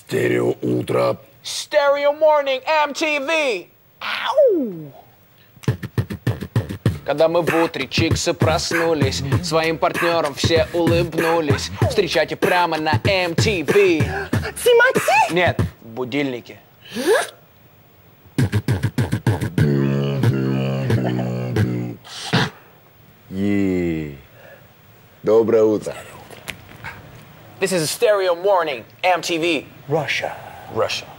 Стерео утро. Stereo Morning MTV. Ау! Когда мы в утре чиксы проснулись, своим партнерам все улыбнулись. Встречайте прямо на MTV. Тимати? Нет, будильники. Доброе утро. This is Stereo Morning MTV. Russia. Russia.